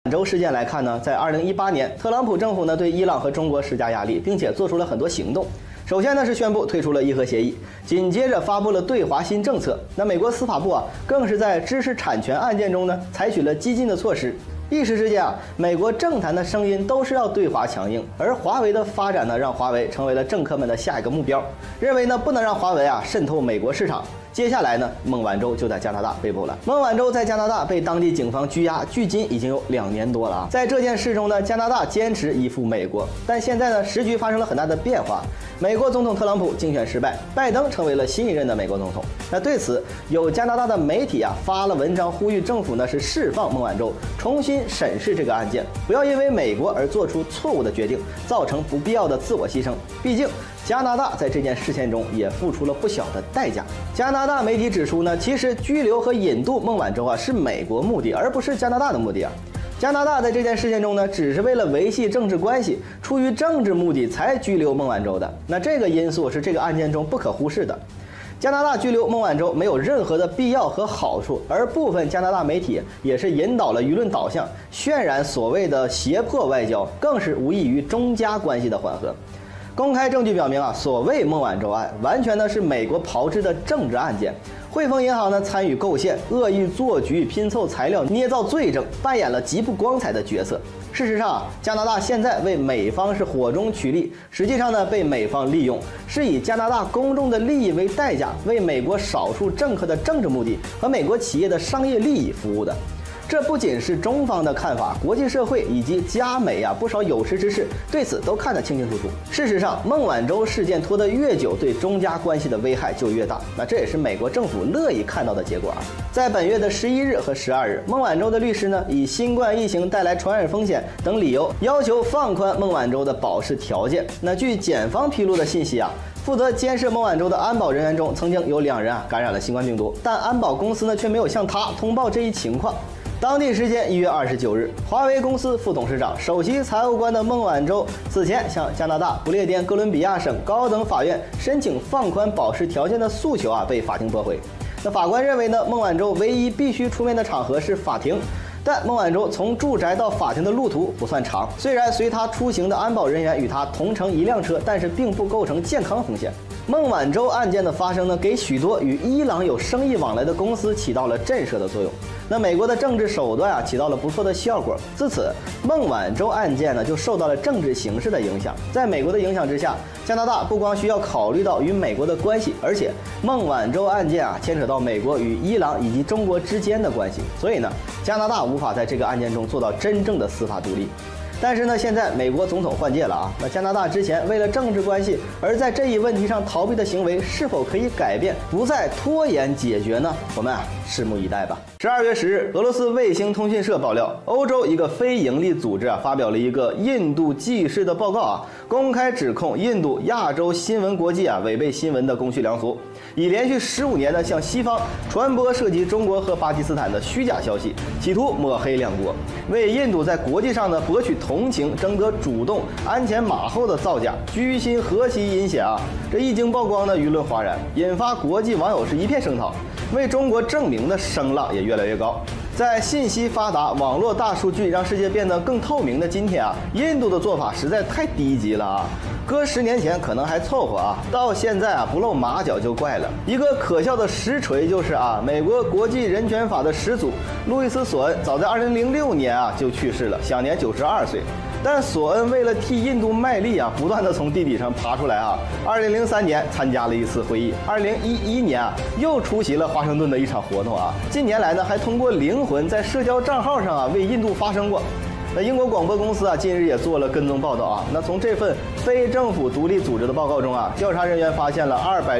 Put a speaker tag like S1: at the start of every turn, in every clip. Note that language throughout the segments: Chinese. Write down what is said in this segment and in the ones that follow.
S1: 洲事件来看呢，在2018年，特朗普政府呢对伊朗和中国施加压力，并且做出了很多行动。首先呢是宣布退出了伊核协议，紧接着发布了对华新政策。那美国司法部啊，更是在知识产权案件中呢采取了激进的措施。一时之间啊，美国政坛的声音都是要对华强硬，而华为的发展呢，让华为成为了政客们的下一个目标，认为呢不能让华为啊渗透美国市场。接下来呢，孟晚舟就在加拿大被捕了。孟晚舟在加拿大被当地警方拘押，距今已经有2年多了啊。在这件事中呢，加拿大坚持依附美国，但现在呢，时局发生了很大的变化。美国总统特朗普竞选失败，拜登成为了新一任的美国总统。那对此，有加拿大的媒体啊发了文章，呼吁政府呢是释放孟晚舟，重新审视这个案件，不要因为美国而做出错误的决定，造成不必要的自我牺牲。毕竟加拿大在这件事件中也付出了不小的代价。加拿大媒体指出呢，其实拘留和引渡孟晚舟啊是美国目的，而不是加拿大的目的啊。加拿大在这件事件中呢，只是为了维系政治关系，出于政治目的才拘留孟晚舟的。那这个因素是这个案件中不可忽视的。加拿大拘留孟晚舟没有任何的必要和好处，而部分加拿大媒体也是引导了舆论导向，渲染所谓的胁迫外交，更是无异于中加关系的缓和。公开证据表明啊，所谓孟晚舟案完全呢是美国炮制的政治案件。汇丰银行呢参与构陷，恶意做局，拼凑材料，捏造罪证，扮演了极不光彩的角色。事实上啊，加拿大现在为美方是火中取栗，实际上呢被美方利用，是以加拿大公众的利益为代价，为美国少数政客的政治目的和美国企业的商业利益服务的。这不仅是中方的看法，国际社会以及加美啊不少有识之士对此都看得清清楚楚。事实上，孟晚舟事件拖得越久，对中加关系的危害就越大。那这也是美国政府乐意看到的结果啊。在本月的11日和12日，孟晚舟的律师呢以新冠疫情带来传染风险等理由，要求放宽孟晚舟的保释条件。那据检方披露的信息啊，负责监视孟晚舟的安保人员中，曾经有2人啊感染了新冠病毒，但安保公司呢却没有向他通报这一情况。当地时间1月29日，华为公司副董事长、首席财务官的孟晚舟此前向加拿大不列颠哥伦比亚省高等法院申请放宽保释条件的诉求啊被法庭驳回。那法官认为呢，孟晚舟唯一必须出面的场合是法庭。但孟晚舟从住宅到法庭的路途不算长，虽然随他出行的安保人员与他同乘一辆车，但是并不构成健康风险。孟晚舟案件的发生呢，给许多与伊朗有生意往来的公司起到了震慑的作用。那美国的政治手段啊，起到了不错的效果。自此，孟晚舟案件呢就受到了政治形势的影响。在美国的影响之下，加拿大不光需要考虑到与美国的关系，而且孟晚舟案件啊牵扯到美国与伊朗以及中国之间的关系，所以呢，加拿大无法在这个案件中做到真正的司法独立。但是呢，现在美国总统换届了啊，那加拿大之前为了政治关系而在这一问题上逃避的行为是否可以改变，不再拖延解决呢？我们拭目以待吧。12月10日，俄罗斯卫星通讯社爆料，欧洲一个非营利组织啊发表了一个印度纪事的报告啊，公开指控印度亚洲新闻国际啊违背新闻的公序良俗，以连续15年的向西方传播涉及中国和巴基斯坦的虚假消息，企图抹黑两国，为印度在国际上呢博取同情，争得主动鞍前马后的造假，居心何其阴险啊！这一经曝光呢，舆论哗然，引发国际网友是一片声讨，为中国证明的声浪也越来越高。在信息发达、网络大数据让世界变得更透明的今天啊，印度的做法实在太低级了啊！搁10年前可能还凑合啊，到现在啊不露马脚就怪了。一个可笑的实锤就是啊，美国国际人权法的始祖路易斯·索恩，早在2006年啊就去世了，享年92岁。但索恩为了替印度卖力啊，不断的从地底上爬出来啊。2003年参加了一次会议，2011年啊又出席了华盛顿的一场活动啊。近年来呢，还通过灵魂在社交账号上啊为印度发声过。那英国广播公司啊近日也做了跟踪报道啊。那从这份非政府独立组织的报告中啊，调查人员发现了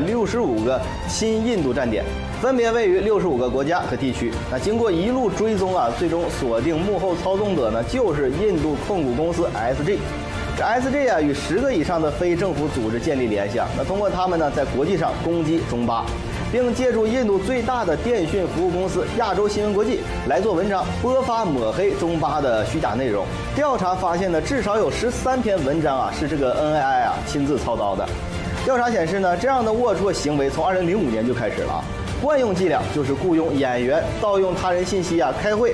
S1: 265个亲印度站点，分别位于65个国家和地区。那经过一路追踪啊，最终锁定幕后操纵者呢就是印度控股公司 SG。这 SG 啊与10个以上的非政府组织建立联系啊，那通过他们呢在国际上攻击中巴，并借助印度最大的电讯服务公司亚洲新闻国际来做文章，播发抹黑中巴的虚假内容。调查发现呢，至少有13篇文章啊是这个 NII 啊亲自操刀的。调查显示呢，这样的龌龊行为从2005年就开始了啊。惯用伎俩就是雇佣演员盗用他人信息啊，开会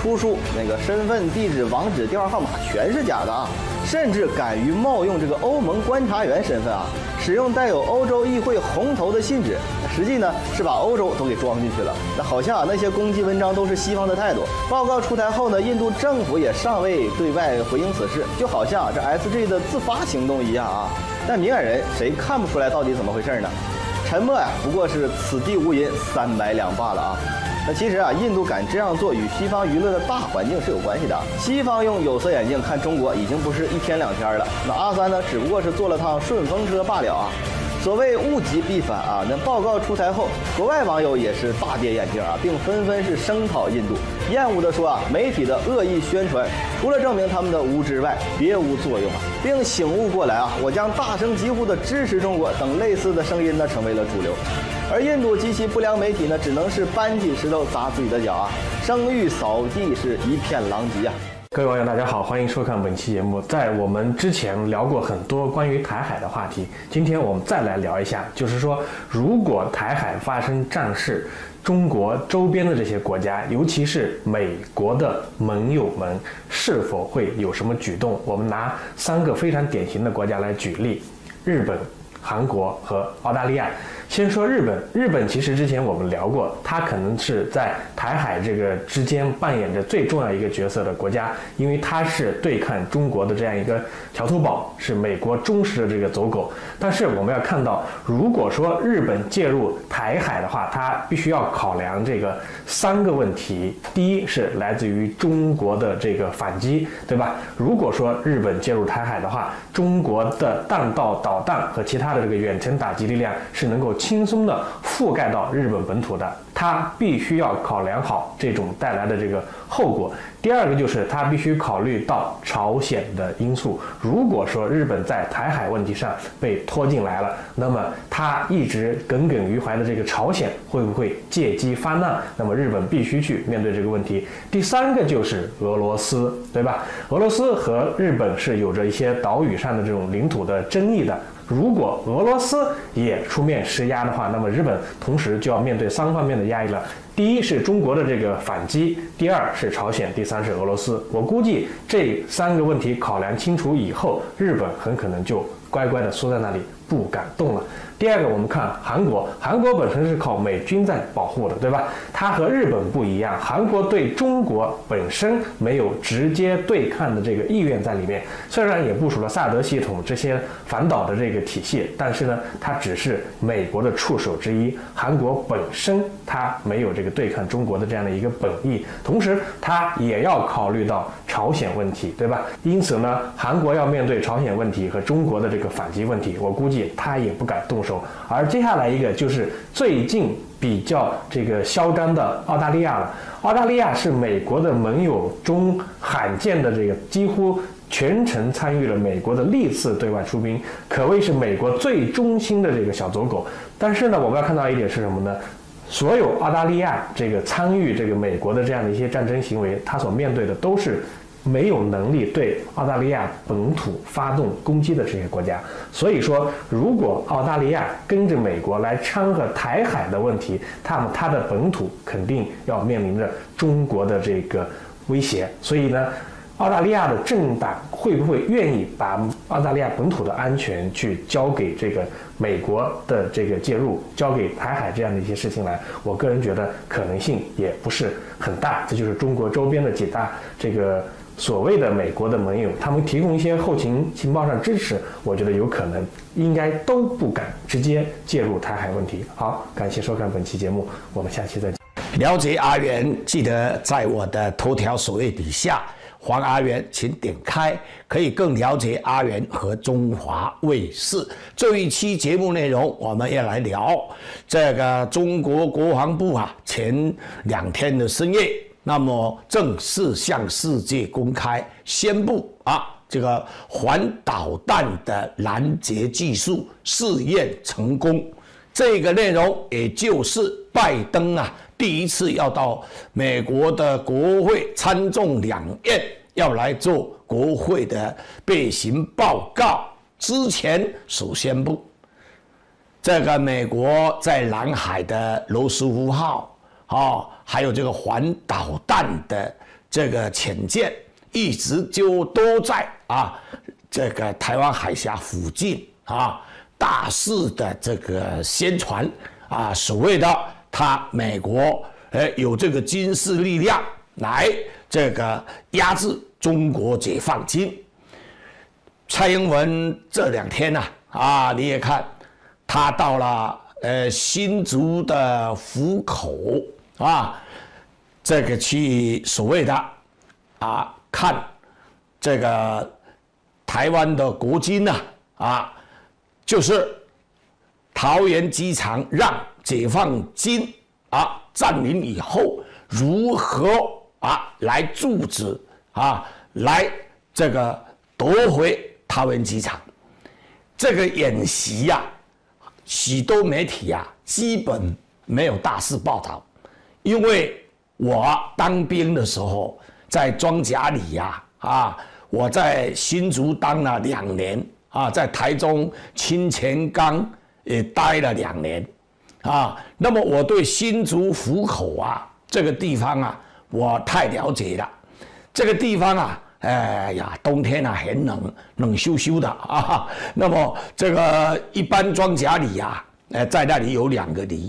S1: 出处、那个身份、地址、网址、电话号码全是假的啊，甚至敢于冒用这个欧盟观察员身份啊，使用带有欧洲议会红头的信纸，实际呢是把欧洲都给装进去了。那好像啊那些攻击文章都是西方的态度。报告出台后呢，印度政府也尚未对外回应此事，就好像这 SG 的自发行动一样啊。但明眼人谁看不出来到底怎么回事呢？沉默呀，不过是此地无银300两罢了啊。那其实啊，印度敢这样做与西方舆论的大环境是有关系的。西方用有色眼镜看中国已经不是一天两天了，那阿三呢，只不过是坐了趟顺风车罢了啊。所谓物极必反啊，那报告出台后，国外网友也是大跌眼镜啊，并纷纷是声讨印度，厌恶地说啊，媒体的恶意宣传除了证明他们的无知外，别无作用啊，并醒悟过来啊，我将大声疾呼的支持中国等类似的声音呢，成为了主流。而印度及其不良媒体呢，只能是搬起石头砸自己的脚啊，声誉扫地是一片狼藉啊。
S2: 各位网友大家好，欢迎收看本期节目。在我们之前聊过很多关于台海的话题，今天我们再来聊一下，就是说如果台海发生战事，中国周边的这些国家，尤其是美国的盟友们，是否会有什么举动？我们拿3个非常典型的国家来举例：日本、韩国和澳大利亚。先说日本，日本其实之前我们聊过，它可能是在台海这个之间扮演着最重要一个角色的国家，因为它是对抗中国的这样一个桥头堡，是美国忠实的这个走狗。但是我们要看到，如果说日本介入台海的话，它必须要考量这个3个问题。第一是来自于中国的这个反击，对吧？如果说日本介入台海的话，中国的弹道导弹和其他的这个远程打击力量是能够轻松的覆盖到日本本土的，它必须要考量好这种带来的这个后果。第二个就是它必须考虑到朝鲜的因素，如果说日本在台海问题上被拖进来了，那么它一直耿耿于怀的这个朝鲜会不会借机发难？那么日本必须去面对这个问题。第3个就是俄罗斯，对吧？俄罗斯和日本是有着一些岛屿上的这种领土的争议的。如果俄罗斯也出面施压的话，那么日本同时就要面对3方面的压力了。第一是中国的这个反击，第2是朝鲜，第3是俄罗斯。我估计这3个问题考量清楚以后，日本很可能就乖乖的缩在那里不敢动了。第2个，我们看韩国，韩国本身是靠美军在保护的，对吧？它和日本不一样，韩国对中国本身没有直接对抗的这个意愿在里面。虽然也部署了萨德系统这些反导的这个体系，但是呢，它只是美国的触手之一。韩国本身它没有这个对抗中国的这样的一个本意，同时它也要考虑到朝鲜问题，对吧？因此呢，韩国要面对朝鲜问题和中国的这个反击问题，我估计它也不敢动手。而接下来一个就是最近比较这个嚣张的澳大利亚了。澳大利亚是美国的盟友中罕见的这个几乎全程参与了美国的历次对外出兵，可谓是美国最忠心的这个小走狗。但是呢，我们要看到一点是什么呢？所有澳大利亚这个参与这个美国的这样的一些战争行为，它所面对的都是没有能力对澳大利亚本土发动攻击的这些国家。所以说，如果澳大利亚跟着美国来掺和台海的问题，它的本土肯定要面临着中国的这个威胁。所以呢，澳大利亚的政党会不会愿意把澳大利亚本土的安全去交给这个美国的这个介入，交给台海这样的一些事情来？我个人觉得可能性也不是很大。这就是中国周边的几大这个所谓的美国的盟友，他们提供一些后勤情报上支持，我觉得有可能应该都不敢直接介入台海问题。好，感谢收看本期节目，我们下期再见。
S3: 了解阿元，记得在我的头条首页底下黄阿元，请点开，可以更了解阿元和中华卫视。这一期节目内容，我们要来聊这个中国国防部前2天的深夜，那么正式向世界公开宣布这个环导弹的拦截技术试验成功。这个内容也就是拜登第一次要到美国的国会参众两院要来做国会的备询报告之前所宣布，这个美国在南海的罗斯福号还有这个环导弹的这个潜舰一直就都在这个台湾海峡附近大肆的这个宣传所谓的美国有这个军事力量来这个压制中国解放军。蔡英文这2天你也看，他到了新竹的湖口这个去所谓的看这个台湾的国军就是桃园机场让解放军占领以后，如何来阻止来这个夺回桃园机场。这个演习许多媒体基本没有大肆报道，因为我当兵的时候在庄甲里我在新竹当了2年在台中清泉岗也待了2年那么我对新竹湖口这个地方我太了解了。这个地方冬天很冷咻咻的那么这个一般装甲里在那里有2个里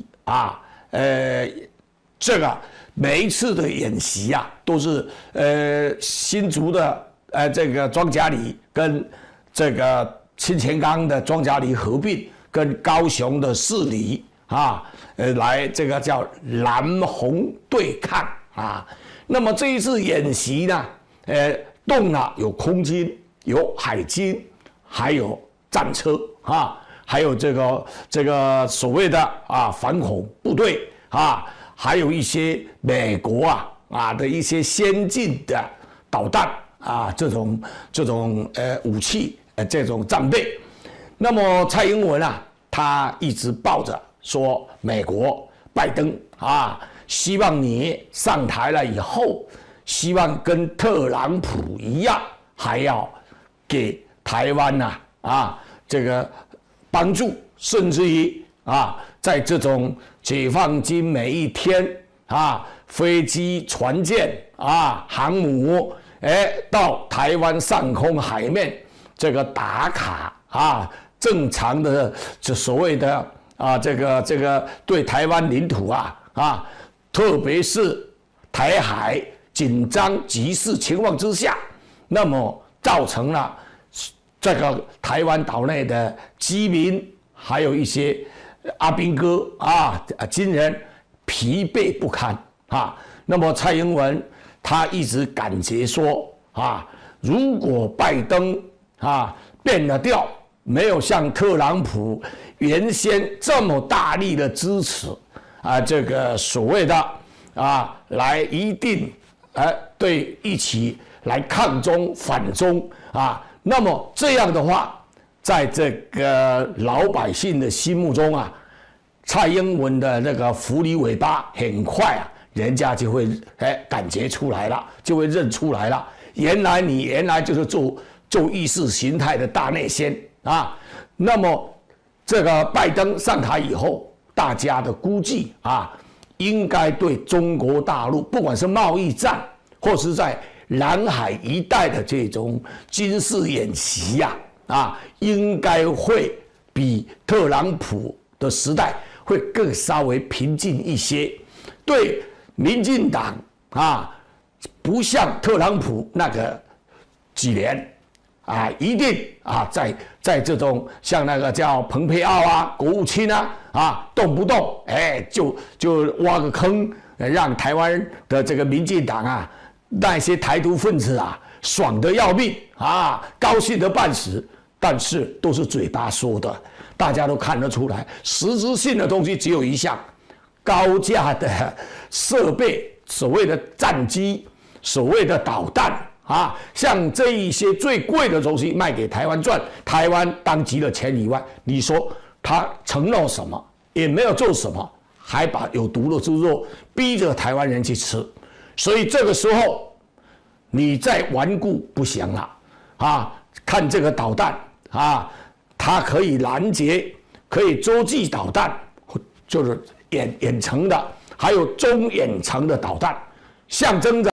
S3: 这个每一次的演习都是新竹的这个装甲里跟这个清泉岗的装甲里合并，跟高雄的4里来这个叫蓝红对抗那么这一次演习呢动有空军，有海军，还有战车还有这个所谓的反恐部队还有一些美国的一些先进的导弹这种武器这种战备。那么蔡英文他一直抱着说，美国拜登希望你上台了以后，希望跟特朗普一样，还要给台湾这个帮助，甚至于在这种解放军每一天飞机、船舰航母到台湾上空海面这个打卡正常的这所谓的这个对台湾领土特别是台海紧张局势情况之下，那么造成了这个台湾岛内的居民，还有一些阿兵哥军人疲惫不堪那么蔡英文他一直感觉说如果拜登变了调，没有像特朗普原先这么大力的支持这个所谓的来一定对一起来抗中反中那么这样的话，在这个老百姓的心目中蔡英文的那个狐狸尾巴很快人家就会感觉出来了，就会认出来了。原来就是做意识形态的大内宣那么这个拜登上台以后，大家的估计应该对中国大陆不管是贸易战或是在南海一带的这种军事演习应该会比特朗普的时代会更稍微平静一些。对民进党不像特朗普那个几年一定在这种像那个叫蓬佩奥国务卿动不动就挖个坑，让台湾的这个民进党那些台独分子爽得要命高兴得半死，但是都是嘴巴说的，大家都看得出来，实质性的东西只有一项，高价的设备，所谓的战机，所谓的导弹像这一些最贵的东西卖给台湾赚，台湾当极了钱以外，你说他承诺什么？也没有做什么，还把有毒的猪肉逼着台湾人去吃，所以这个时候你再顽固不行了看这个导弹它可以拦截，可以洲际导弹，就是远程的，还有中远程的导弹，象征着